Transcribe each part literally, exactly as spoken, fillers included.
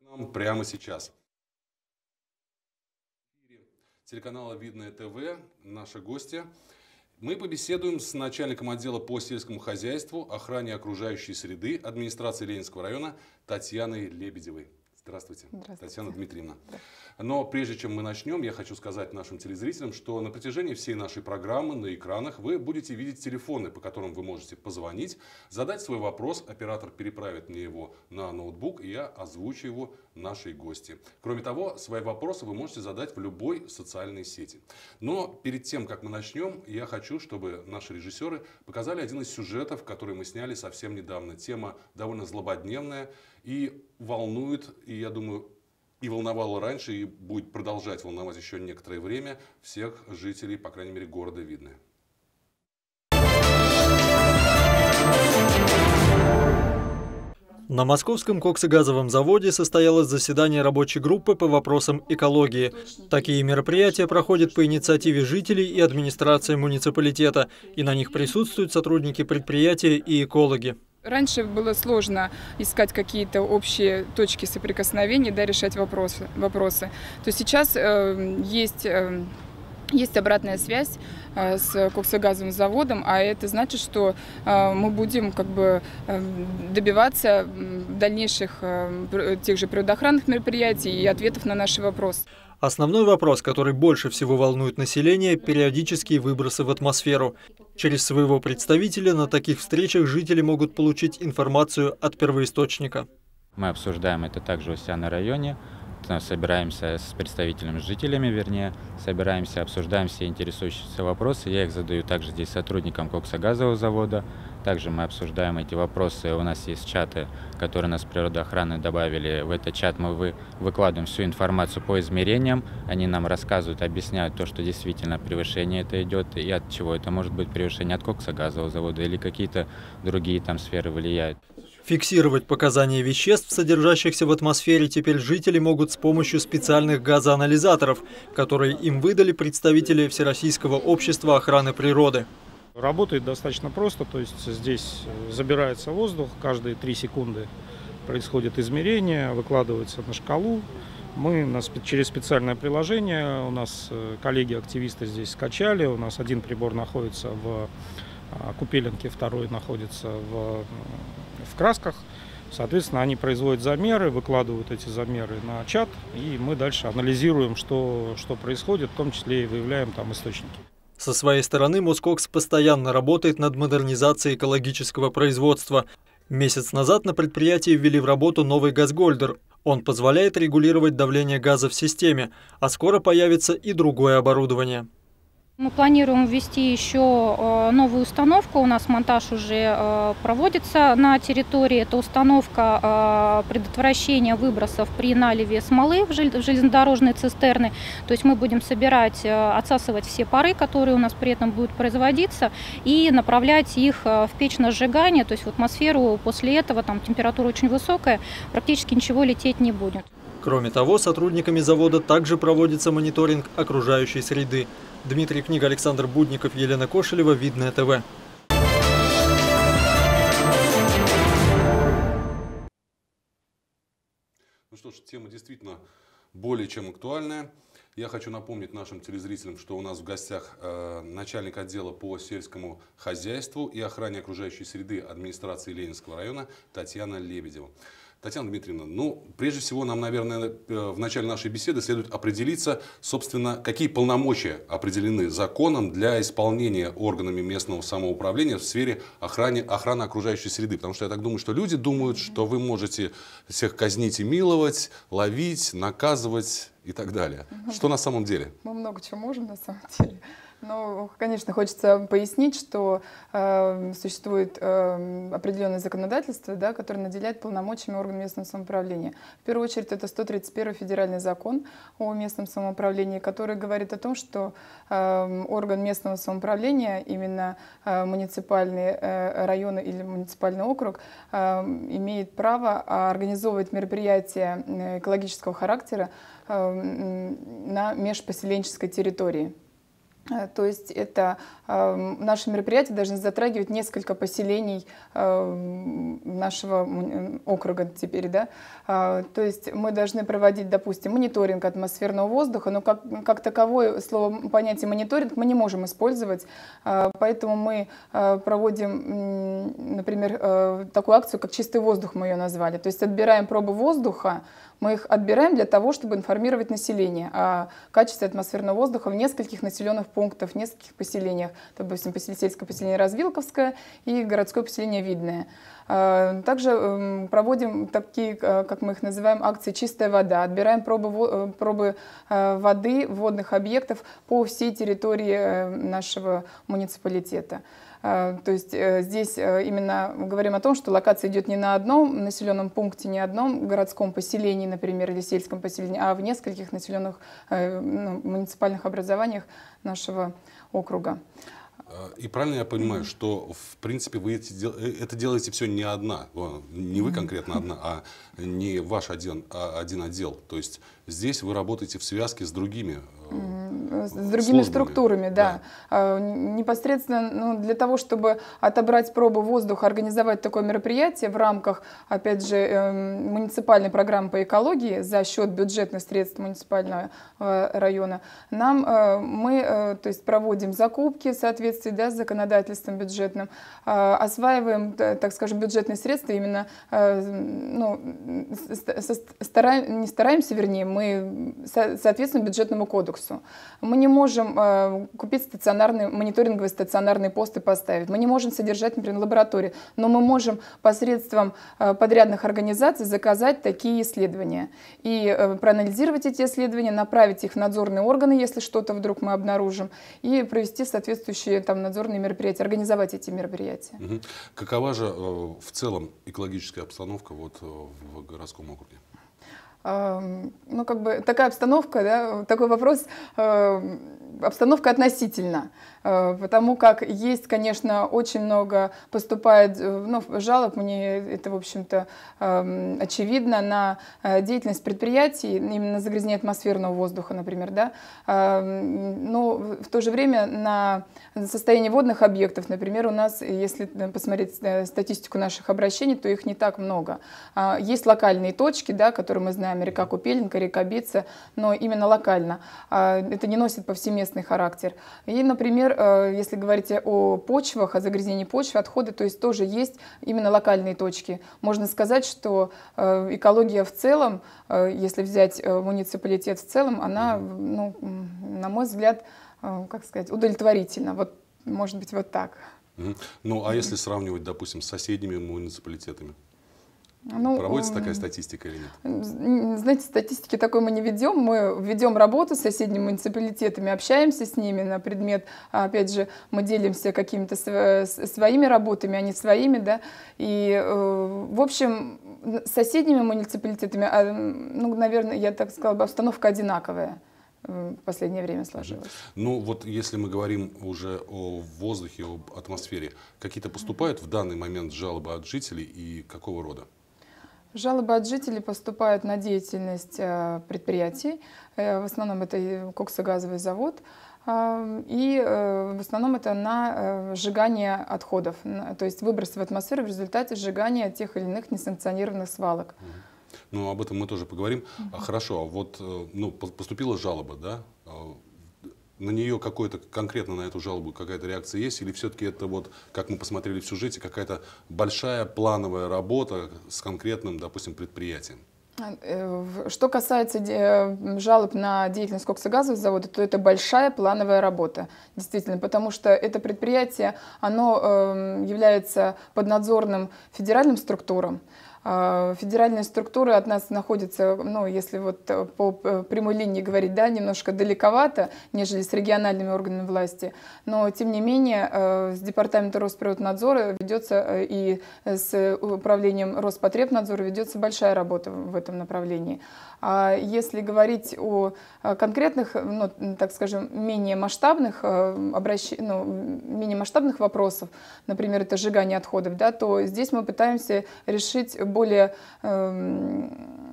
Прямо сейчас. Телеканала «Видное ТВ», наши гости. Мы побеседуем с начальником отдела по сельскому хозяйству, охране окружающей среды администрации Ленинского района Татьяной Лебедевой. Здравствуйте, Здравствуйте. Татьяна Дмитриевна. Но прежде чем мы начнем, я хочу сказать нашим телезрителям, что на протяжении всей нашей программы на экранах вы будете видеть телефоны, по которым вы можете позвонить, задать свой вопрос, оператор переправит мне его на ноутбук, и я озвучу его нашей гости. Кроме того, свои вопросы вы можете задать в любой социальной сети. Но перед тем, как мы начнем, я хочу, чтобы наши режиссеры показали один из сюжетов, который мы сняли совсем недавно. Тема довольно злободневная и волнует, и я думаю, и волновало раньше, и будет продолжать волновать еще некоторое время всех жителей, по крайней мере, города Видное. На Московском коксогазовом заводе состоялось заседание рабочей группы по вопросам экологии. Такие мероприятия проходят по инициативе жителей и администрации муниципалитета, и на них присутствуют сотрудники предприятия и экологи. Раньше было сложно искать какие-то общие точки соприкосновения, да, решать вопросы. вопросы. То сейчас э, есть, э, есть обратная связь э, с коксогазовым заводом, а это значит, что э, мы будем как бы э, добиваться дальнейших э, тех же природоохранных мероприятий и ответов на наши вопросы. Основной вопрос, который больше всего волнует население – периодические выбросы в атмосферу. Через своего представителя на таких встречах жители могут получить информацию от первоисточника. Мы обсуждаем это также у себя на районе, собираемся с представителями, с жителями, вернее, собираемся, обсуждаем все интересующиеся вопросы. Я их задаю также здесь сотрудникам коксогазового завода. Также мы обсуждаем эти вопросы. У нас есть чаты, которые нас природоохраны добавили. В этот чат мы вы, выкладываем всю информацию по измерениям. Они нам рассказывают, объясняют то, что действительно превышение это идет, и от чего это может быть превышение, от коксогазового завода или какие-то другие там сферы влияют. Фиксировать показания веществ, содержащихся в атмосфере, теперь жители могут с помощью специальных газоанализаторов, которые им выдали представители Всероссийского общества охраны природы. Работает достаточно просто, то есть здесь забирается воздух, каждые три секунды происходит измерение, выкладывается на шкалу. Мы нас через специальное приложение, у нас коллеги-активисты здесь скачали, у нас один прибор находится в Купеленке, второй находится в, в Красках. Соответственно, они производят замеры, выкладывают эти замеры на чат, и мы дальше анализируем, что, что происходит, в том числе и выявляем там источники. Со своей стороны Москокс постоянно работает над модернизацией экологического производства. Месяц назад на предприятии ввели в работу новый газгольдер. Он позволяет регулировать давление газа в системе, а скоро появится и другое оборудование. Мы планируем ввести еще новую установку. У нас монтаж уже проводится на территории. Это установка предотвращения выбросов при наливе смолы в железнодорожные цистерны. То есть мы будем собирать, отсасывать все пары, которые у нас при этом будут производиться, и направлять их в печь на сжигание. То есть в атмосферу после этого, там температура очень высокая, практически ничего лететь не будет. Кроме того, сотрудниками завода также проводится мониторинг окружающей среды. Дмитрий Книга, Александр Будников, Елена Кошелева, Видное ТВ. Ну что ж, тема действительно более чем актуальная. Я хочу напомнить нашим телезрителям, что у нас в гостях э, начальник отдела по сельскому хозяйству и охране окружающей среды администрации Ленинского района Татьяна Лебедева. Татьяна Дмитриевна, ну, прежде всего, нам, наверное, в начале нашей беседы следует определиться, собственно, какие полномочия определены законом для исполнения органами местного самоуправления в сфере охраны, охраны окружающей среды. Потому что я так думаю, что люди думают, что вы можете всех казнить и миловать, ловить, наказывать и так далее. Угу. Что на самом деле? Мы много чего можем на самом деле. Но, конечно, хочется пояснить, что э, существует э, определенное законодательство, да, которое наделяет полномочиями органов местного самоуправления. В первую очередь, это сто тридцать первый федеральный закон о местном самоуправлении, который говорит о том, что э, орган местного самоуправления, именно э, муниципальный э, район или муниципальный округ, э, имеет право организовывать мероприятия экологического характера э, на межпоселенческой территории. То есть это э, наши мероприятия должны затрагивать несколько поселений э, нашего округа теперь, да. Э, то есть мы должны проводить, допустим, мониторинг атмосферного воздуха, но как, как таковое слово, понятие мониторинг мы не можем использовать, э, поэтому мы э, проводим, например, э, такую акцию, как «Чистый воздух» мы ее назвали. То есть отбираем пробы воздуха, мы их отбираем для того, чтобы информировать население о качестве атмосферного воздуха в нескольких населенных пунктах, в нескольких поселениях. Допустим, сельское поселение Развилковское и городское поселение Видное. Также проводим такие, как мы их называем, акции «Чистая вода». Отбираем пробы, пробы воды водных объектов по всей территории нашего муниципалитета. То есть здесь именно говорим о том, что локация идет не на одном населенном пункте, не на одном городском поселении, например, или сельском поселении, а в нескольких населенных ну, муниципальных образованиях нашего округа. И правильно я понимаю, что в принципе вы это делаете все не одна, не вы конкретно одна, а не ваш один, а один отдел. То есть здесь вы работаете в связке с другими с другими службами. Структурами, да. да. Непосредственно ну, для того, чтобы отобрать пробу воздуха, организовать такое мероприятие в рамках, опять же, муниципальной программы по экологии за счет бюджетных средств муниципального района, нам мы то есть, проводим закупки в соответствии да, с законодательством бюджетным, осваиваем, так скажем, бюджетные средства, именно ну, стараем, не стараемся, вернее, мы соответствуем бюджетному кодексу. Мы не можем э, купить стационарные, мониторинговые стационарные посты поставить. Мы не можем содержать, например, лаборатории. Но мы можем посредством э, подрядных организаций заказать такие исследования. И э, проанализировать эти исследования, направить их в надзорные органы, если что-то вдруг мы обнаружим, и провести соответствующие там, надзорные мероприятия, организовать эти мероприятия. Угу. Какова же э, в целом экологическая обстановка вот, э, в городском округе? Ну, как бы такая обстановка, да, такой вопрос, э, обстановка относительно, э, потому как есть, конечно, очень много поступает ну, жалоб, мне это, в общем-то, э, очевидно, на деятельность предприятий, именно на загрязнение атмосферного воздуха, например, да, э, но в то же время на состояние водных объектов, например, у нас, если посмотреть статистику наших обращений, то их не так много. Есть локальные точки, да, которые мы знаем, река Купеленка, река Бица, но именно локально. Это не носит повсеместный характер. И, например, если говорить о почвах, о загрязнении почвы, отходы, то есть тоже есть именно локальные точки. Можно сказать, что экология в целом, если взять муниципалитет в целом, она, ну, на мой взгляд, как сказать, удовлетворительна. Вот, может быть, вот так. Ну, а если сравнивать, допустим, с соседними муниципалитетами? Ну, проводится такая статистика или нет? Знаете, статистики такой мы не ведем. Мы ведем работу с соседними муниципалитетами, общаемся с ними на предмет, опять же, мы делимся какими-то своими работами, а не своими, да. И, в общем, с соседними муниципалитетами, ну, наверное, я так сказала бы, обстановка одинаковая. В последнее время сложилось. Ну вот если мы говорим уже о воздухе, об атмосфере, какие-то поступают в данный момент жалобы от жителей и какого рода? Жалобы от жителей поступают на деятельность предприятий. В основном это коксогазовый завод. И в основном это на сжигание отходов, то есть выброс в атмосферу в результате сжигания тех или иных несанкционированных свалок. Ну, об этом мы тоже поговорим. Uh-huh. Хорошо, а вот ну, поступила жалоба, да? На нее какой-то конкретно на эту жалобу какая-то реакция есть? Или все-таки это вот, как мы посмотрели в сюжете, какая-то большая плановая работа с конкретным, допустим, предприятием? Что касается жалоб на деятельность коксогазового завода, то это большая плановая работа, действительно, потому что это предприятие, оно является поднадзорным федеральным структурам. Федеральные структуры от нас находятся, ну, если вот по прямой линии говорить, да, немножко далековато, нежели с региональными органами власти, но тем не менее с департаментом Росприроднадзора ведется и с управлением Роспотребнадзора ведется большая работа в этом направлении. А если говорить о конкретных, ну, так скажем, менее масштабных обращ... ну, менее масштабных вопросов, например, это сжигание отходов, да, то здесь мы пытаемся решить более э,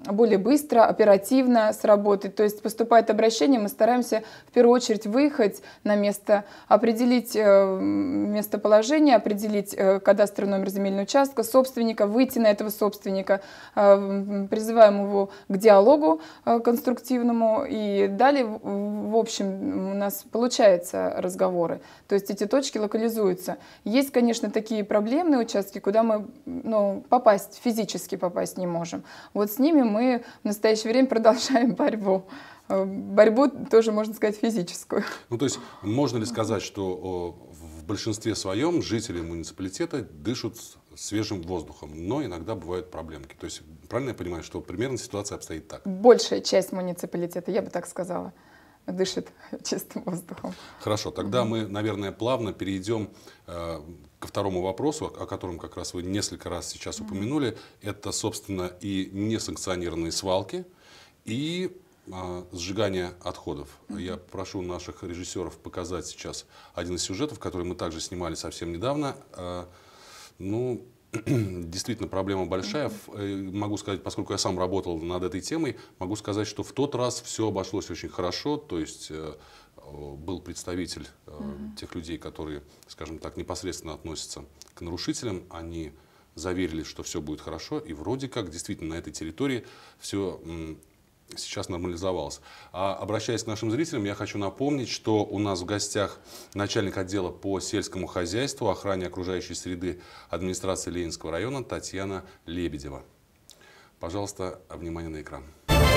более быстро, оперативно сработать. То есть поступает обращение, мы стараемся в первую очередь выехать на место, определить местоположение, определить кадастровый номер земельного участка, собственника, выйти на этого собственника, призываем его к диалогу конструктивному, и далее, в общем, у нас получаются разговоры. То есть эти точки локализуются. Есть, конечно, такие проблемные участки, куда мы ну, попасть, физически попасть не можем. Вот с ними мы в настоящее время продолжаем борьбу. Борьбу тоже, можно сказать, физическую. Ну, то есть, можно ли сказать, что в большинстве своем жители муниципалитета дышат свежим воздухом, но иногда бывают проблемки? То есть, правильно я понимаю, что примерно ситуация обстоит так? Большая часть муниципалитета, я бы так сказала, дышит чистым воздухом. Хорошо, тогда мы, наверное, плавно перейдем э, ко второму вопросу, о котором как раз вы несколько раз сейчас упомянули. Это, собственно, и несанкционированные свалки, и э, сжигание отходов. Mm-hmm. Я прошу наших режиссеров показать сейчас один из сюжетов, который мы также снимали совсем недавно. Э, ну, действительно, проблема большая. Mm-hmm. Могу сказать, поскольку я сам работал над этой темой, могу сказать, что в тот раз все обошлось очень хорошо. То есть э, был представитель э, mm-hmm. тех людей, которые, скажем так, непосредственно относятся к нарушителям. Они заверили, что все будет хорошо. И вроде как действительно на этой территории все м, сейчас нормализовалось. А обращаясь к нашим зрителям, я хочу напомнить, что у нас в гостях начальник отдела по сельскому хозяйству, охране окружающей среды администрации Ленинского района Татьяна Лебедева. Пожалуйста, внимание на экран.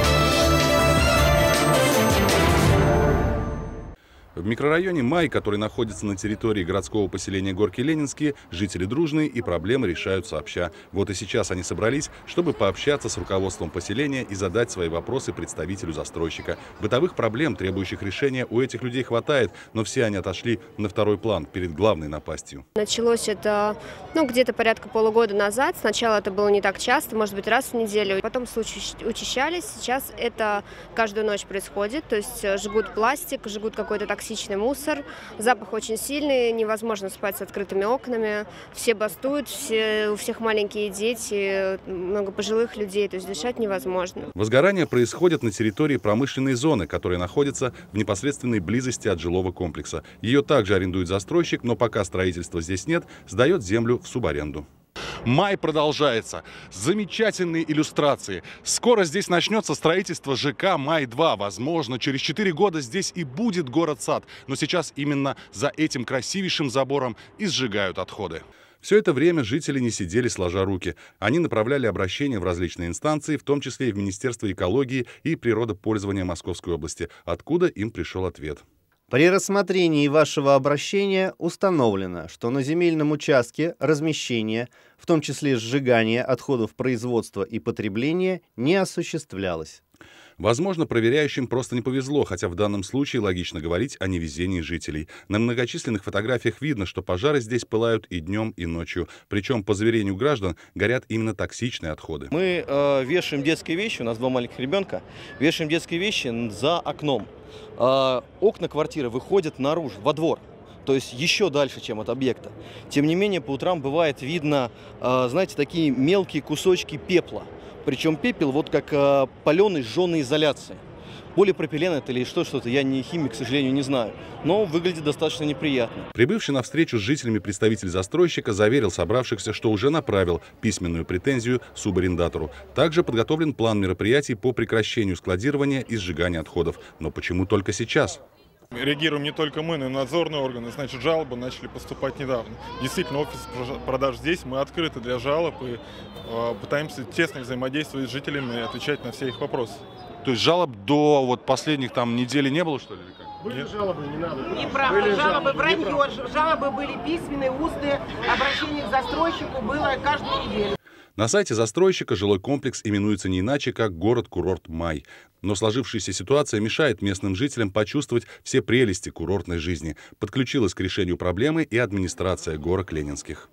В микрорайоне Май, который находится на территории городского поселения Горки Ленинские, жители дружные и проблемы решают сообща. Вот и сейчас они собрались, чтобы пообщаться с руководством поселения и задать свои вопросы представителю застройщика. Бытовых проблем, требующих решения, у этих людей хватает, но все они отошли на второй план перед главной напастью. Началось это ну, где-то порядка полугода назад. Сначала это было не так часто, может быть, раз в неделю. Потом случаи учащались. Сейчас это каждую ночь происходит. То есть жгут пластик, жгут какой-то так токсичный мусор, запах очень сильный, невозможно спать с открытыми окнами, все бастуют, все, у всех маленькие дети, много пожилых людей, то есть дышать невозможно. Возгорания происходят на территории промышленной зоны, которая находится в непосредственной близости от жилого комплекса. Ее также арендует застройщик, но пока строительства здесь нет, сдает землю в субаренду. Май продолжается. Замечательные иллюстрации. Скоро здесь начнется строительство ЖК Май-два. Возможно, через четыре года здесь и будет город-сад. Но сейчас именно за этим красивейшим забором и сжигают отходы. Все это время жители не сидели сложа руки. Они направляли обращения в различные инстанции, в том числе и в Министерство экологии и природопользования Московской области, откуда им пришел ответ. При рассмотрении вашего обращения установлено, что на земельном участке размещение, в том числе сжигание отходов производства и потребления, не осуществлялось. Возможно, проверяющим просто не повезло, хотя в данном случае логично говорить о невезении жителей. На многочисленных фотографиях видно, что пожары здесь пылают и днем, и ночью. Причем, по заверению граждан, горят именно токсичные отходы. Мы э, вешаем детские вещи, у нас два маленьких ребенка, вешаем детские вещи за окном. Э, окна квартиры выходят наружу, во двор. То есть еще дальше, чем от объекта. Тем не менее, по утрам бывает видно, э, знаете, такие мелкие кусочки пепла. Причем пепел вот как э, паленый сжженной изоляции. Полипропилен это или что, что-то, я не химик, к сожалению, не знаю. Но выглядит достаточно неприятно. Прибывший на встречу с жителями представитель застройщика заверил собравшихся, что уже направил письменную претензию субарендатору. Также подготовлен план мероприятий по прекращению складирования и сжигания отходов. Но почему только сейчас? Реагируем не только мы, но и надзорные органы. Значит, жалобы начали поступать недавно. Действительно, офис продаж здесь, мы открыты для жалоб и э, пытаемся тесно взаимодействовать с жителями и отвечать на все их вопросы. То есть жалоб до вот последних там недели не было, что ли? Или как? Были Нет. жалобы, не надо. Неправда, были жалобы, вранье. Неправда. Жалобы были письменные, устные, обращение к застройщику было каждую неделю. На сайте застройщика жилой комплекс именуется не иначе, как город-курорт Май. Но сложившаяся ситуация мешает местным жителям почувствовать все прелести курортной жизни. Подключилась к решению проблемы и администрация горок Ленинских.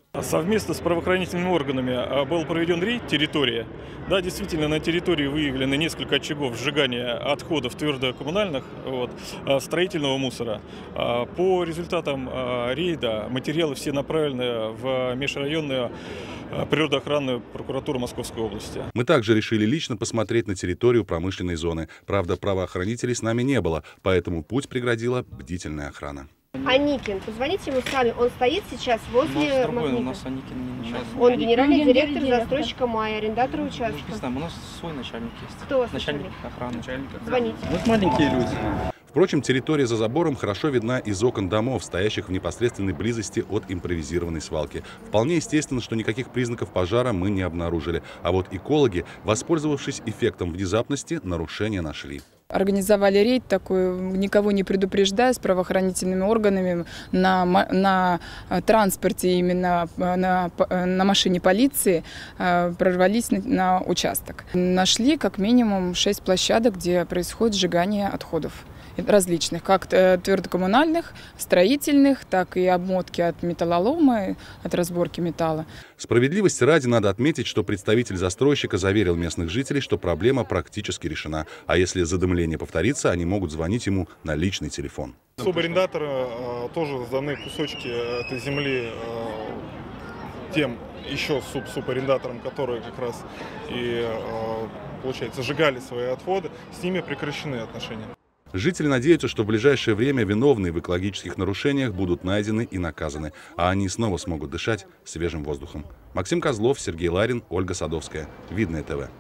Совместно с правоохранительными органами был проведен рейд территории. Да, действительно, на территории выявлены несколько очагов сжигания отходов твердокоммунальных, вот, строительного мусора. По результатам рейда материалы все направлены в межрайонную природоохранную прокуратуру Московской области. Мы также решили лично посмотреть на территорию промышленной зоны. Правда, правоохранителей с нами не было, поэтому путь преградила бдительная охрана. Аникин, позвоните ему сами, он стоит сейчас возле Магнита. У нас Аникин не начальник. Он генеральный директор застройщика «Май», арендатор участка. Не знаю, у нас свой начальник есть. Кто у вас начальник? Начальник охраны. Начальник. Звоните. Вот маленькие люди. Впрочем, территория за забором хорошо видна из окон домов, стоящих в непосредственной близости от импровизированной свалки. Вполне естественно, что никаких признаков пожара мы не обнаружили. А вот экологи, воспользовавшись эффектом внезапности, нарушения нашли. Организовали рейд такой, никого не предупреждая, с правоохранительными органами на, на транспорте, именно на, на машине полиции, прорвались на, на участок. Нашли как минимум шесть площадок, где происходит сжигание отходов различных, как твердокоммунальных, строительных, так и обмотки от металлолома, от разборки металла. Справедливости ради надо отметить, что представитель застройщика заверил местных жителей, что проблема практически решена. А если задымление повторится, они могут звонить ему на личный телефон. Субарендаторы э, тоже сданы кусочки этой земли э, тем еще суб-субарендаторам, которые как раз и, э, получается, сжигали свои отходы. С ними прекращены отношения. Жители надеются, что в ближайшее время виновные в экологических нарушениях будут найдены и наказаны, а они снова смогут дышать свежим воздухом. Максим Козлов, Сергей Ларин, Ольга Садовская. Видное ТВ.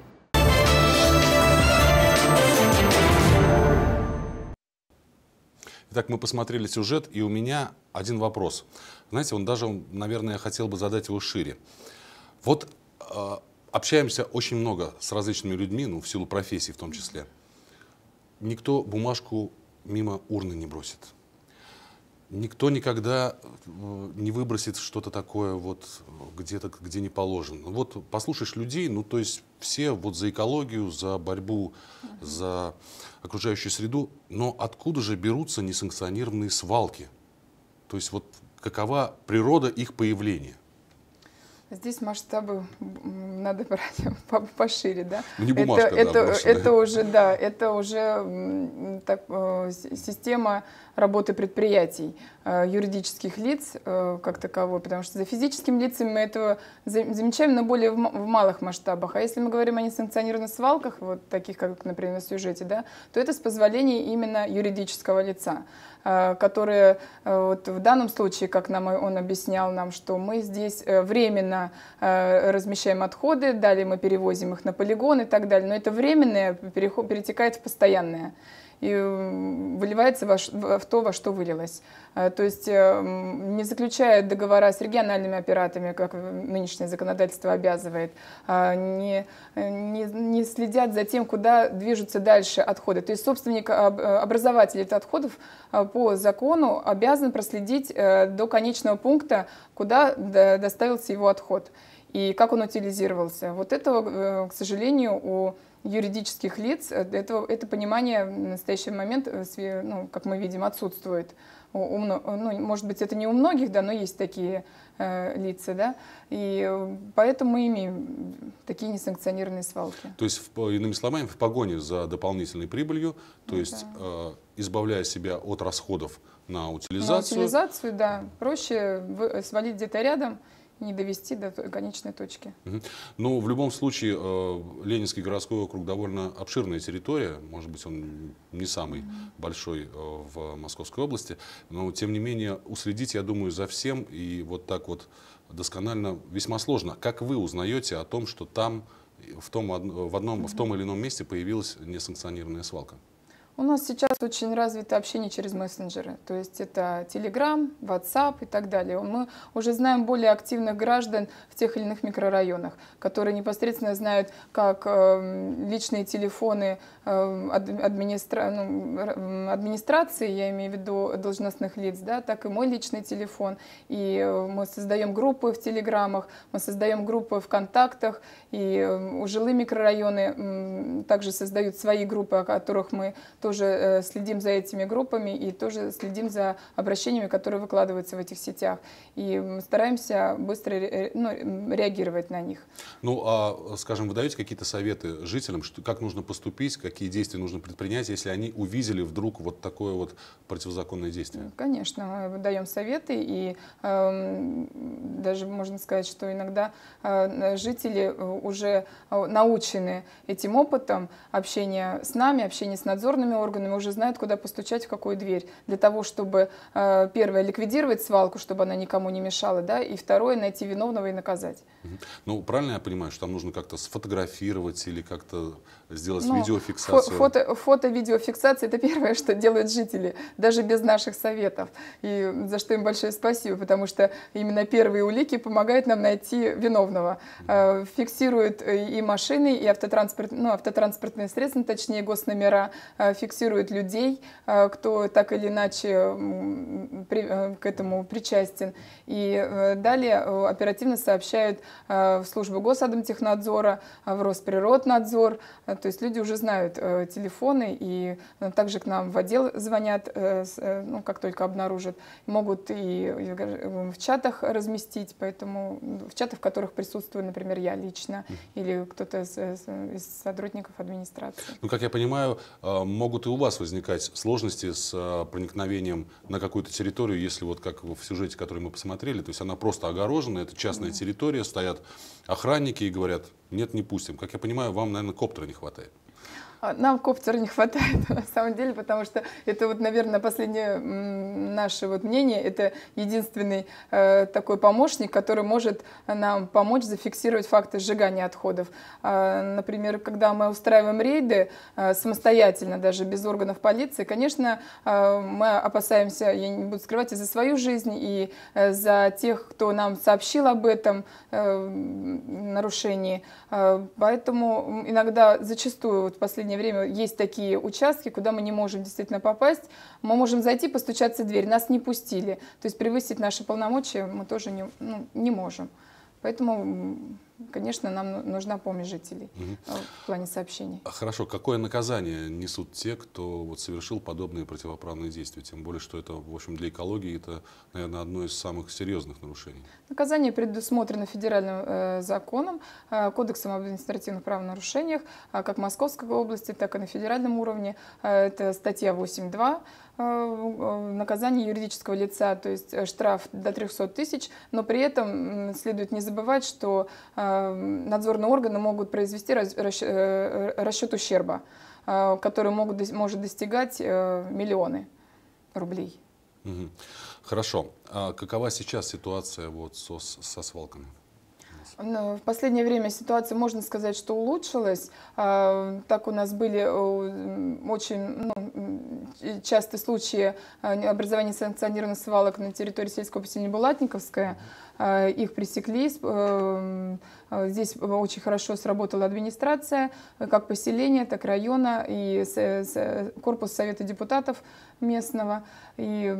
Итак, мы посмотрели сюжет, и у меня один вопрос. Знаете, он даже, наверное, я хотел бы задать его шире. Вот э, общаемся очень много с различными людьми, ну, в силу профессии в том числе. Никто бумажку мимо урны не бросит. Никто никогда не выбросит что-то такое вот где-то, где не положено. Вот послушаешь людей, ну то есть все вот за экологию, за борьбу, за окружающую среду, но откуда же берутся несанкционированные свалки? То есть вот какова природа их появления? Здесь масштабы надо брать пошире, да? Не бумажка, это, да, это, это уже, да, это уже так, система работы предприятий, юридических лиц как таковой, потому что за физическими лицами мы этого замечаем, но более в малых масштабах. А если мы говорим о несанкционированных свалках, вот таких, как, например, на сюжете, да, то это с позволения именно юридического лица, которые вот в данном случае, как нам он объяснял нам, что мы здесь временно размещаем отходы, далее мы перевозим их на полигон и так далее, но это временное перетекает в постоянное и выливается в то, во что вылилось. То есть не заключая договора с региональными операторами, как нынешнее законодательство обязывает, не, не, не следят за тем, куда движутся дальше отходы. То есть собственник, образователь этих отходов по закону обязан проследить до конечного пункта, куда доставился его отход и как он утилизировался. Вот этого, к сожалению, у юридических лиц это, это понимание в настоящий момент, ну, как мы видим, отсутствует. У, у, ну, может быть, это не у многих, да, но есть такие э, лица, да, и поэтому мы имеем такие несанкционированные свалки. То есть, в, иными словами, в погоне за дополнительной прибылью, то ну, есть, да. э, избавляя себя от расходов на утилизацию. На утилизацию, да, проще свалить где-то рядом, не довести до конечной точки. Угу. Ну, в любом случае, э, Ленинский городской округ довольно обширная территория, может быть, он не самый mm-hmm. большой э, в Московской области, но, тем не менее, уследить, я думаю, за всем, и вот так вот досконально весьма сложно. Как вы узнаете о том, что там, в том, в одном, mm-hmm. в том или ином месте появилась несанкционированная свалка? У нас сейчас очень развито общение через мессенджеры, то есть это Telegram, WhatsApp и так далее. Мы уже знаем более активных граждан в тех или иных микрорайонах, которые непосредственно знают, как э, личные телефоны э, администра... ну, администрации, я имею в виду должностных лиц, да, так и мой личный телефон. И э, мы создаем группы в Телеграмах, мы создаем группы в ВКонтактах, и э, жилые микрорайоны э, также создают свои группы, о которых мы тоже тоже следим за этими группами и тоже следим за обращениями, которые выкладываются в этих сетях. И стараемся быстро ну, реагировать на них. Ну, а, скажем, вы даете какие-то советы жителям, что, как нужно поступить, какие действия нужно предпринять, если они увидели вдруг вот такое вот противозаконное действие? Конечно, мы даем советы, и э, даже можно сказать, что иногда э, жители уже научены этим опытом общения с нами, общения с надзорными органами, уже знают, куда постучать, в какую дверь, для того, чтобы, э, первое, ликвидировать свалку, чтобы она никому не мешала, да, и второе, найти виновного и наказать. Ну, правильно я понимаю, что там нужно как-то сфотографировать или как-то сделать ну, видеофиксацию? Фото, фото, видеофиксация — это первое, что делают жители, даже без наших советов. И за что им большое спасибо, потому что именно первые улики помогают нам найти виновного. Mm-hmm. Фиксируют и машины, и автотранспорт, ну, автотранспортные средства, точнее госномера, фиксируют людей, кто так или иначе к этому причастен. И далее оперативно сообщают в службу Госадмтехнадзора, в Росприроднадзор. То есть люди уже знают телефоны, и также к нам в отдел звонят, ну, как только обнаружат. Могут и в чатах разместить, поэтому в чатах, в которых присутствую, например, я лично, или кто-то из, из сотрудников администрации. Ну, как я понимаю, могут и у вас возникать сложности с проникновением на какую-то территорию, если вот как в сюжете, который мы посмотрели, то есть она просто огорожена, это частная mm-hmm. территория, стоят охранники и говорят: нет, не пустим. Как я понимаю, вам, наверное, коптера не хватает. Нам коптера не хватает, на самом деле, потому что это, вот, наверное, последнее наше вот мнение, это единственный э, такой помощник, который может нам помочь зафиксировать факты сжигания отходов. Э, например, когда мы устраиваем рейды э, самостоятельно, даже без органов полиции, конечно, э, мы опасаемся, я не буду скрывать, и за свою жизнь, и э, за тех, кто нам сообщил об этом э, нарушении. Э, поэтому иногда, зачастую, вот в последнее время есть такие участки, куда мы не можем действительно попасть. Мы можем зайти, постучаться в дверь, нас не пустили. То есть превысить наши полномочия мы тоже не, ну, не можем. Поэтому, конечно, нам нужна помощь жителей угу. в плане сообщений. Хорошо. Какое наказание несут те, кто вот совершил подобные противоправные действия? Тем более, что это, в общем, для экологии это, наверное, одно из самых серьезных нарушений. Наказание предусмотрено федеральным э, законом, э, Кодексом об административных правонарушениях, э, как в Московской области, так и на федеральном уровне. Э, это статья восемь два. Наказание юридического лица, то есть штраф до трёхсот тысяч, но при этом следует не забывать, что надзорные органы могут произвести расчет ущерба, который могут, может достигать миллионы рублей. Угу. Хорошо. А какова сейчас ситуация вот со, со свалками? В последнее время ситуация, можно сказать, что улучшилась. Так у нас были очень ну, частые случаи образования санкционированных свалок на территории сельского поселения Булатниковская. Их пресекли. Здесь очень хорошо сработала администрация, как поселения, так и района, и корпус Совета депутатов местного. И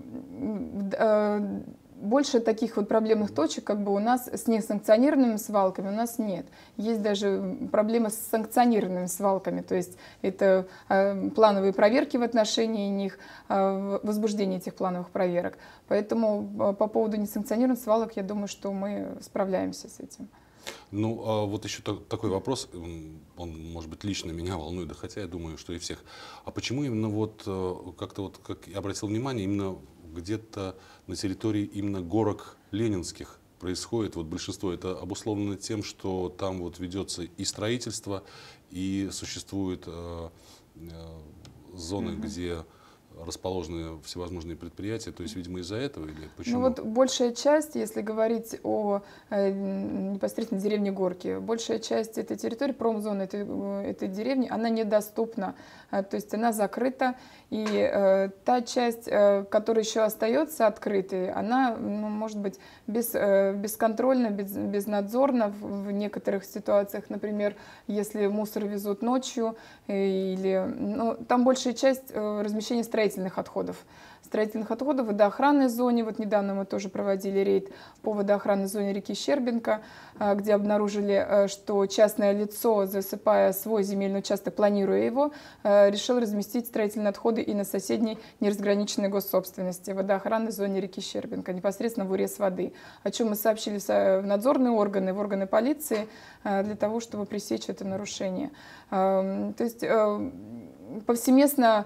больше таких вот проблемных точек, как бы у нас с несанкционированными свалками, у нас нет. Есть даже проблемы с санкционированными свалками, то есть это э, плановые проверки в отношении них, э, возбуждение этих плановых проверок. Поэтому э, по поводу несанкционированных свалок, я думаю, что мы справляемся с этим. Ну, а вот еще такой вопрос, он, может быть, лично меня волнует, да хотя я думаю, что и всех. А почему именно вот, как-то вот, как я обратил внимание, именно где-то на территории именно горок ленинских происходит, вот большинство, это обусловлено тем, что там вот ведется и строительство, и существуют э, э, зоны, mm-hmm. где расположены всевозможные предприятия, то есть, видимо, из-за этого или почему? Ну вот большая часть, если говорить о э, непосредственно деревне Горки, большая часть этой территории, промзоны этой, этой деревни, она недоступна, э, то есть она закрыта, и э, та часть, э, которая еще остается открытой, она, ну, может быть, без, э, бесконтрольно, без, безнадзорно в, в некоторых ситуациях, например, если мусор везут ночью, э, или, ну, там большая часть э, размещения строительства строительных отходов. Строительных отходов в водоохранной зоне. Вот недавно мы тоже проводили рейд по водоохранной зоне реки Щербинка, где обнаружили, что частное лицо, засыпая свой земельный участок, планируя его, решил разместить строительные отходы и на соседней неразграниченной госсобственности в водоохранной зоне реки Щербинка, непосредственно в урез воды. О чем мы сообщили в надзорные органы, в органы полиции, для того, чтобы пресечь это нарушение. То есть повсеместно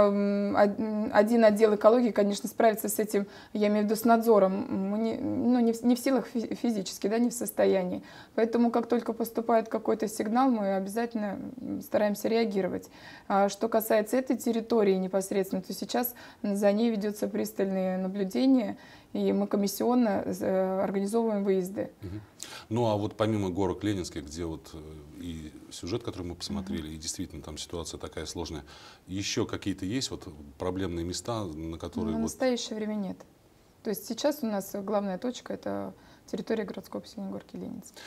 один отдел экологии, конечно, справится с этим, я имею в виду с надзором, мы не, ну, не, в, не в силах физически, да, не в состоянии. Поэтому, как только поступает какой-то сигнал, мы обязательно стараемся реагировать. А что касается этой территории непосредственно, то сейчас за ней ведется пристальное наблюдение, и мы комиссионно организовываем выезды. Угу. Ну а вот помимо горок Ленинских, где вот и сюжет, который мы посмотрели, угу. и действительно там ситуация такая сложная, еще какие-то есть вот проблемные места, на которые... На вот... настоящее время нет. То есть сейчас у нас главная точка — это территория городского поселения Горки Ленинские.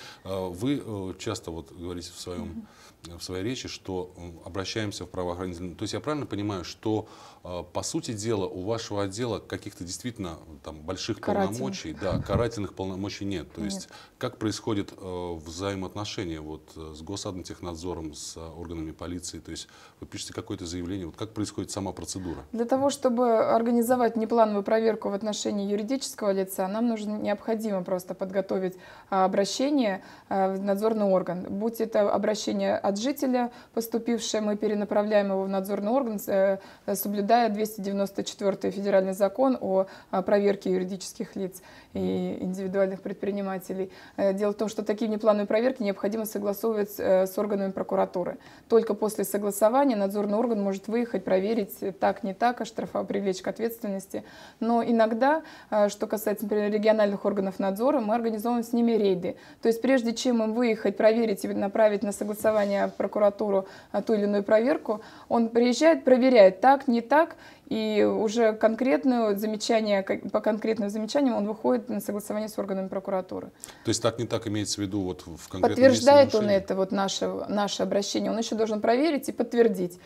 Вы часто вот говорите в, своем, mm-hmm. в своей речи, что обращаемся в правоохранительные... То есть я правильно понимаю, что по сути дела у вашего отдела каких-то действительно там больших полномочий, да, карательных полномочий нет. То есть нет. Как происходит взаимоотношения вот с Госадминтехнадзором, с органами полиции? То есть вы пишете какое-то заявление, вот как происходит сама процедура? Для того, чтобы организовать неплановую проверку в отношении юридического лица, нам нужно, необходимо просто подготовить обращение в надзорный орган. Будь это обращение от жителя поступившее, мы перенаправляем его в надзорный орган, соблюдая двести девяносто четвёртый федеральный закон о проверке юридических лиц и индивидуальных предпринимателей. Дело в том, что такие внеплановые проверки необходимо согласовывать с органами прокуратуры. Только после согласования надзорный орган может выехать, проверить так, не так, оштрафовать, привлечь к ответственности. Но иногда, что касается, например, региональных органов надзора, мы организовываем с ними рейды. То есть прежде чем им выехать, проверить и направить на согласование в прокуратуру ту или иную проверку, он приезжает, проверяет так, не так, и уже конкретное замечание, по конкретным замечаниям он выходит на согласование с органами прокуратуры. То есть так не так имеется в виду вот в конкретном Подтверждает он это, вот наше, наше обращение, он еще должен проверить и подтвердить.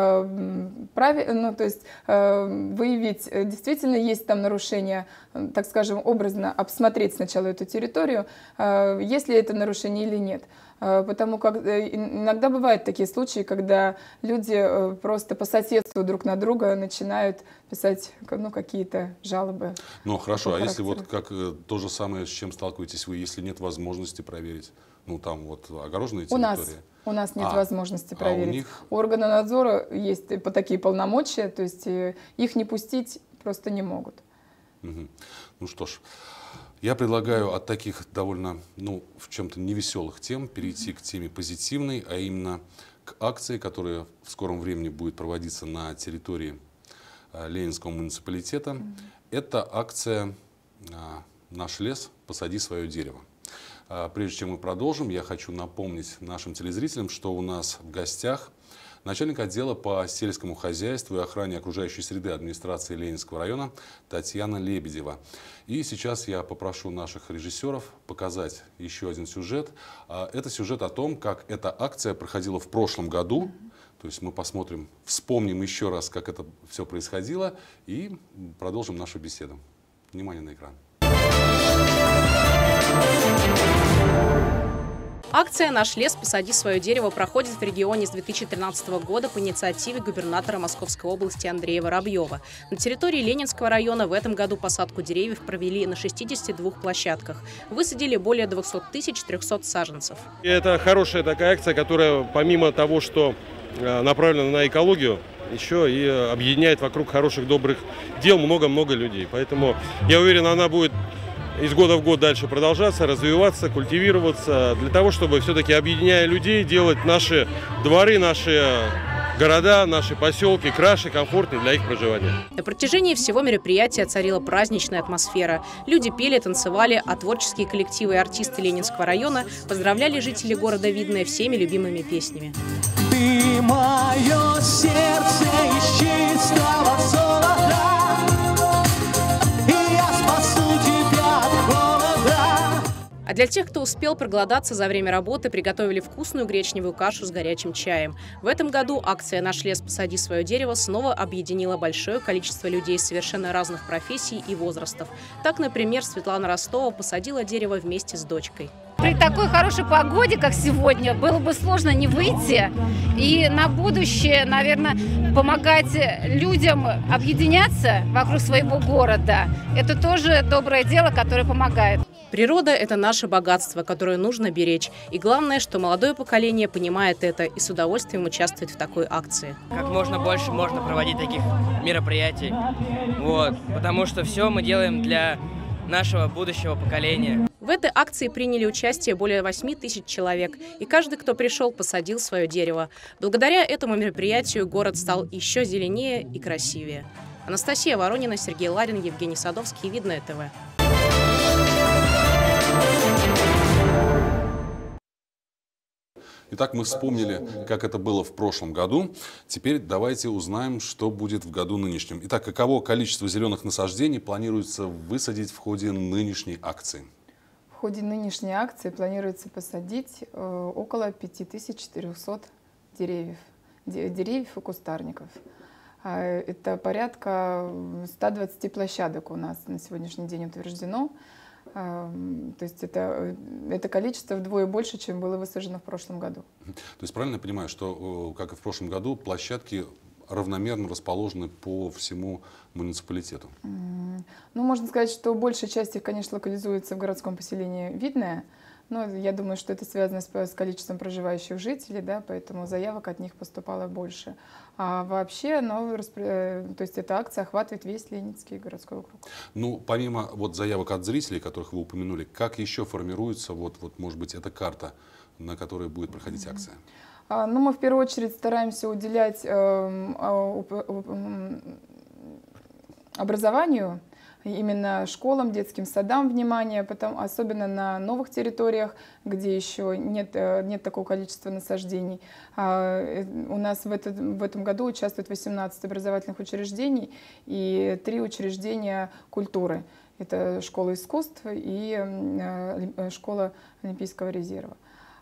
Прави, ну, то есть выявить, действительно есть там нарушение, так скажем, образно обсмотреть сначала эту территорию, есть ли это нарушение или нет. Потому как иногда бывают такие случаи, когда люди просто по соседству друг на друга начинают писать, ну, какие-то жалобы. Ну хорошо, а если вот как то же самое, с чем сталкиваетесь вы, если нет возможности проверить? Ну там вот огороженные территории. У нас, у нас нет а, возможности проверить. А у них... У органа надзора есть по такие полномочия, то есть их не пустить просто не могут. Угу. Ну что ж. Я предлагаю от таких довольно, ну, в чем-то невеселых тем перейти к теме позитивной, а именно к акции, которая в скором времени будет проводиться на территории а, Ленинского муниципалитета. Mm-hmm. Это акция а, «Наш лес, посади свое дерево». А, прежде чем мы продолжим, я хочу напомнить нашим телезрителям, что у нас в гостях начальник отдела по сельскому хозяйству и охране окружающей среды администрации Ленинского района Татьяна Лебедева. И сейчас я попрошу наших режиссеров показать еще один сюжет. Это сюжет о том, как эта акция проходила в прошлом году. То есть мы посмотрим, вспомним еще раз, как это все происходило, и продолжим нашу беседу. Внимание на экран. Акция «Наш лес, посади свое дерево» проходит в регионе с две тысячи тринадцатого года по инициативе губернатора Московской области Андрея Воробьева. На территории Ленинского района в этом году посадку деревьев провели на шестидесяти двух площадках. Высадили более двухсот тысяч трёхсот саженцев. Это хорошая такая акция, которая помимо того, что направлена на экологию, еще и объединяет вокруг хороших, добрых дел много-много людей. Поэтому я уверен, она будет из года в год дальше продолжаться, развиваться, культивироваться, для того, чтобы все-таки, объединяя людей, делать наши дворы, наши города, наши поселки краше, комфортнее для их проживания. На протяжении всего мероприятия царила праздничная атмосфера. Люди пели, танцевали, а творческие коллективы и артисты Ленинского района поздравляли жителей города Видное всеми любимыми песнями. Ты мое сердце из чистого золота, А для тех, кто успел проголодаться за время работы, приготовили вкусную гречневую кашу с горячим чаем. В этом году акция «Наш лес, посади свое дерево» снова объединила большое количество людей совершенно разных профессий и возрастов. Так, например, Светлана Ростова посадила дерево вместе с дочкой. При такой хорошей погоде, как сегодня, было бы сложно не выйти. И на будущее, наверное, помогать людям объединяться вокруг своего города. Это тоже доброе дело, которое помогает. Природа – это наше богатство, которое нужно беречь. И главное, что молодое поколение понимает это и с удовольствием участвует в такой акции. Как можно больше можно проводить таких мероприятий. Вот, потому что все мы делаем для нашего будущего поколения. В этой акции приняли участие более восьми тысяч человек, и каждый, кто пришел, посадил свое дерево. Благодаря этому мероприятию город стал еще зеленее и красивее. Анастасия Воронина, Сергей Ларин, Евгений Садовский, Видное ТВ. Итак, мы вспомнили, как это было в прошлом году. Теперь давайте узнаем, что будет в году нынешнем. Итак, каково количество зеленых насаждений планируется высадить в ходе нынешней акции? В ходе нынешней акции планируется посадить э, около пяти тысяч четырёхсот деревьев, деревьев и кустарников. Это порядка ста двадцати площадок у нас на сегодняшний день утверждено. То есть это, это количество вдвое больше, чем было высажено в прошлом году. То есть правильно я понимаю, что, как и в прошлом году, площадки равномерно расположены по всему муниципалитету? Ну, можно сказать, что большая часть их, конечно, локализуется в городском поселении Видное. Но я думаю, что это связано с, с количеством проживающих жителей, да, поэтому заявок от них поступало больше. А вообще, ну, распри... то есть эта акция охватывает весь Ленинский городской округ. Ну, помимо вот заявок от зрителей, которых вы упомянули, как еще формируется, вот, вот, может быть, эта карта, на которой будет проходить акция? А, ну, мы в первую очередь стараемся уделять э, э, образованию, именно школам, детским садам внимание, потом, особенно на новых территориях, где еще нет, нет такого количества насаждений. А, у нас в, этот, в этом году участвует восемнадцать образовательных учреждений и три учреждения культуры. Это школа искусств и э, школа Олимпийского резерва.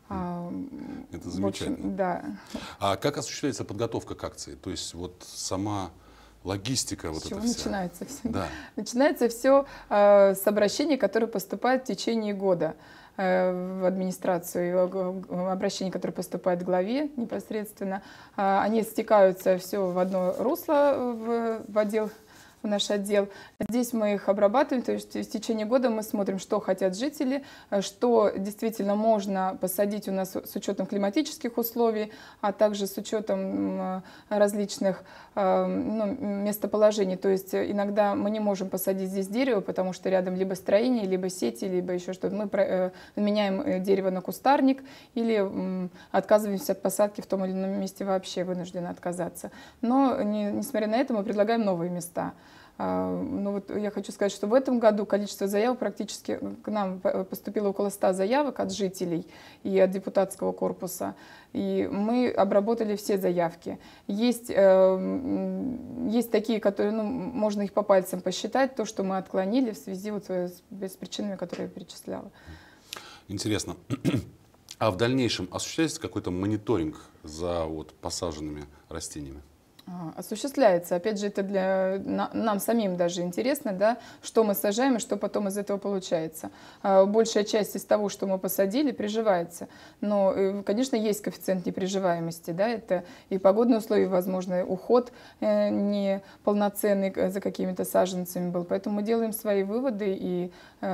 Это замечательно. В общем, да. А как осуществляется подготовка к акции? То есть вот сама... логистика, вот с чего это начинается все? Да. Начинается все э, с обращений, которые поступают в течение года э, в администрацию, обращения, которые поступают в главе непосредственно. Э, они стекаются все в одно русло, в, в отдел, в наш отдел. Здесь мы их обрабатываем, то есть в течение года мы смотрим, что хотят жители, что действительно можно посадить у нас с учетом климатических условий, а также с учетом различных ну, местоположений. То есть иногда мы не можем посадить здесь дерево, потому что рядом либо строение, либо сети, либо еще что-то. Мы меняем дерево на кустарник или отказываемся от посадки в том или ином месте, вообще вынуждены отказаться. Но, несмотря на это, мы предлагаем новые места. Ну вот я хочу сказать, что в этом году количество заявок практически к нам поступило около ста заявок от жителей и от депутатского корпуса. И мы обработали все заявки. Есть, э, есть такие, которые, ну, можно их по пальцам посчитать, то, что мы отклонили в связи вот с, с причинами, которые я перечисляла. Интересно. А в дальнейшем осуществляется какой-то мониторинг за вот, посаженными растениями? Осуществляется. Опять же, это для нам самим даже интересно, да, что мы сажаем и что потом из этого получается. Большая часть из того, что мы посадили, приживается. Но, конечно, есть коэффициент неприживаемости. Да, это и погодные условия, возможно, уход неполноценный за какими-то саженцами был. Поэтому мы делаем свои выводы и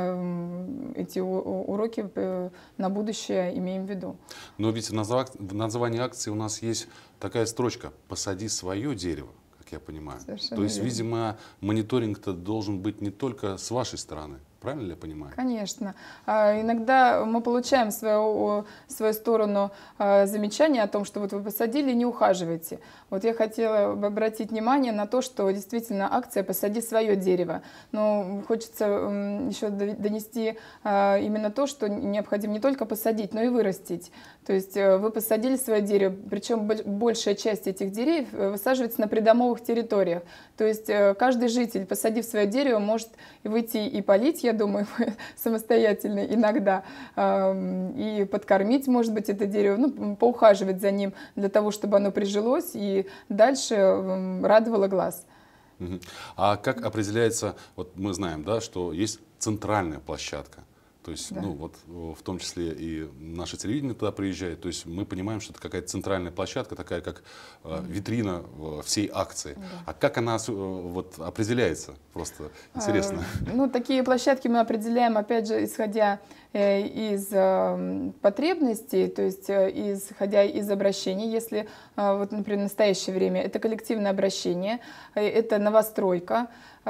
эти уроки на будущее имеем в виду. Но ведь в названии акции у нас есть такая строчка «Посади свое дерево», как я понимаю. Совершенно То есть, верно. видимо, мониторинг-то должен быть не только с вашей стороны. Правильно ли я понимаю? Конечно. А, иногда мы получаем в свою, в свою сторону а, замечания о том, что вот вы посадили и не ухаживаете. Вот я хотела бы обратить внимание на то, что действительно акция «Посади свое дерево». Но хочется м, еще донести а, именно то, что необходимо не только посадить, но и вырастить. То есть а, вы посадили свое дерево, причем большая часть этих деревьев высаживается на придомовых территориях. То есть а, каждый житель, посадив свое дерево, может выйти и полить, я думаю, самостоятельно иногда. И подкормить, может быть, это дерево, ну, поухаживать за ним для того, чтобы оно прижилось и дальше радовало глаз. А как определяется, вот мы знаем, да, что есть центральная площадка. То есть, да. ну, вот, в том числе и наше телевидение туда приезжает. То есть мы понимаем, что это какая-то центральная площадка, такая как э, витрина э, всей акции. Да. А как она э, вот, определяется? Просто интересно. А, ну, такие площадки мы определяем, опять же, исходя э, из э, потребностей, то есть э, исходя из обращений. Если, э, вот, например, в настоящее время это коллективное обращение, э, это новостройка,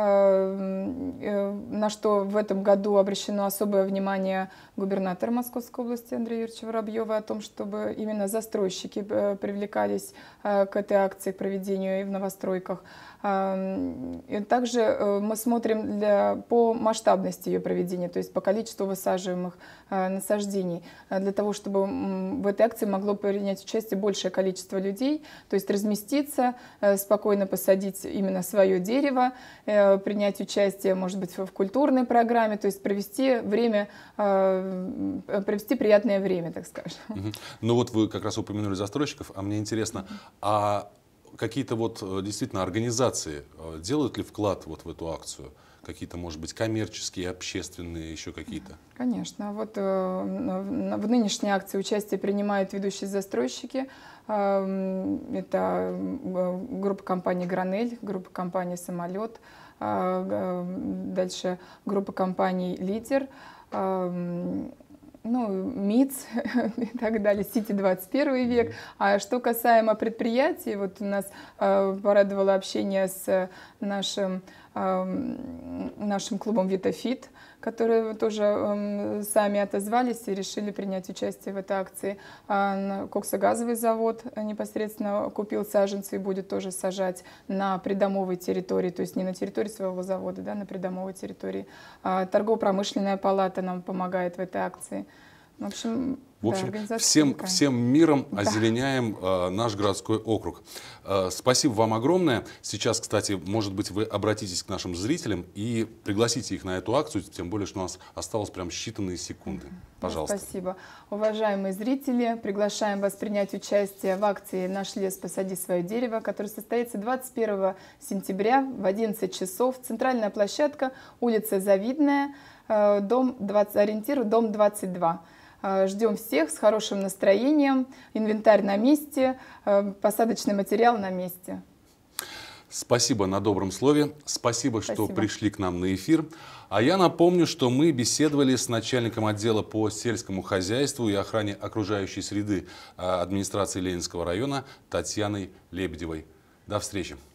на что в этом году обращено особое внимание губернатора Московской области Андрея Юрьевича Воробьева о том, чтобы именно застройщики привлекались к этой акции, к проведению и в новостройках. И также мы смотрим для, по масштабности ее проведения, то есть по количеству высаживаемых насаждений, для того, чтобы в этой акции могло принять участие большее количество людей, то есть разместиться, спокойно посадить именно свое дерево, принять участие, может быть, в культурной программе, то есть провести время, провести приятное время, так скажем. Угу. Ну вот вы как раз упомянули застройщиков, а мне интересно, а какие-то вот действительно организации делают ли вклад вот в эту акцию? Какие-то, может быть, коммерческие, общественные, еще какие-то? Конечно. Вот э, в нынешней акции участие принимают ведущие застройщики. Э, это группа компании «Гранель», группа компании «Самолет», э, дальше группа компаний «Лидер», э, ну, МИЦ и так далее, Сити двадцать первый век. А что касаемо предприятий, вот у нас э, порадовало общение с нашим, э, нашим клубом «Витафит», которые тоже э, сами отозвались и решили принять участие в этой акции. А коксогазовый завод непосредственно купил саженцы и будет тоже сажать на придомовой территории, то есть не на территории своего завода, да, на придомовой территории. А торгово-промышленная палата нам помогает в этой акции. В общем, в общем да, всем, всем миром да. озеленяем э, наш городской округ. Э, спасибо вам огромное. Сейчас, кстати, может быть, вы обратитесь к нашим зрителям и пригласите их на эту акцию, тем более, что у нас осталось прям считанные секунды. Пожалуйста. Спасибо. Уважаемые зрители, приглашаем вас принять участие в акции «Наш лес, посади свое дерево», которая состоится двадцать первого сентября в одиннадцать часов. Центральная площадка, улица Завидная, э, дом двадцать, ориентир дом двадцать два. Ждем всех с хорошим настроением, инвентарь на месте, посадочный материал на месте. Спасибо на добром слове, спасибо, спасибо, что пришли к нам на эфир. А я напомню, что мы беседовали с начальником отдела по сельскому хозяйству и охране окружающей среды администрации Ленинского района Татьяной Лебедевой. До встречи.